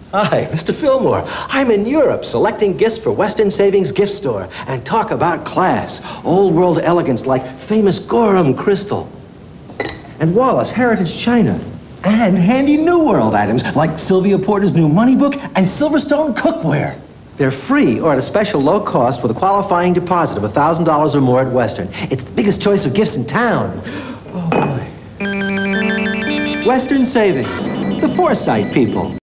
Hi, Mr. Fillmore. I'm in Europe selecting gifts for Western Savings Gift Store. And talk about class. Old world elegance like famous Gorham crystal. And Wallace Heritage China. And handy New World items like Sylvia Porter's new money book and Silverstone cookware. They're free or at a special low cost with a qualifying deposit of $1,000 or more at Western. It's the biggest choice of gifts in town. Oh, boy. Western Savings, the Foresight people.